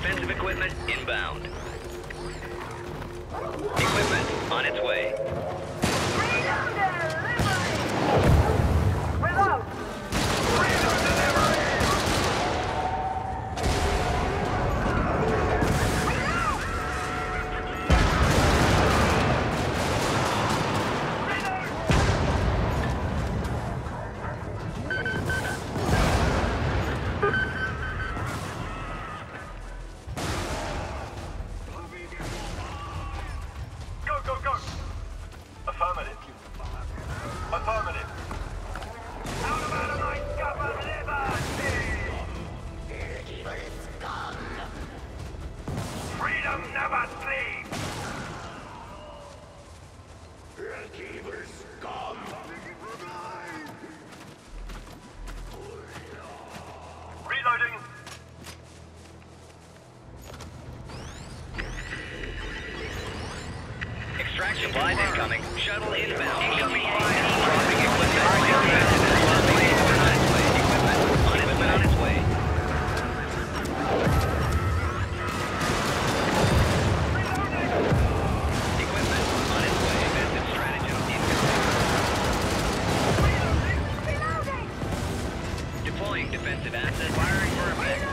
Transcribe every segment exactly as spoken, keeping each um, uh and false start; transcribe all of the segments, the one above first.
Defensive equipment inbound. Equipment on its way. Extraction line incoming. Shuttle inbound. Incoming fire. Dropping equipment. Equipment on its way. Equipment on its way. Equipment on its way. Defensive stratagem incoming. Deploying defensive assets. Firing for effect.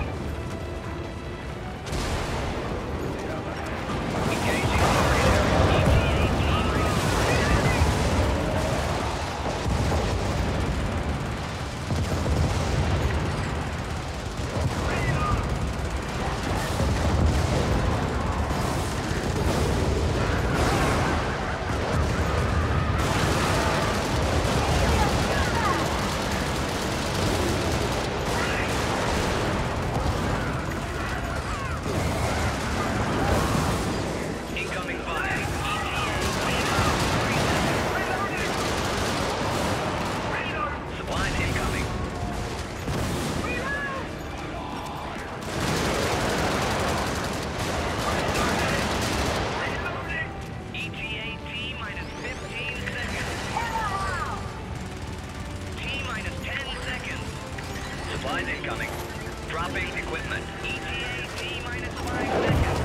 Supplies incoming. Dropping equipment. E T A T minus five seconds.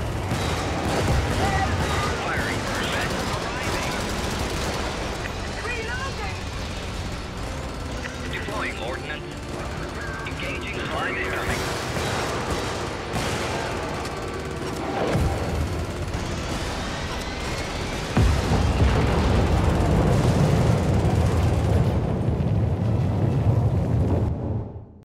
Firing for effect. Arriving. Deploying ordnance. Engaging supplies incoming.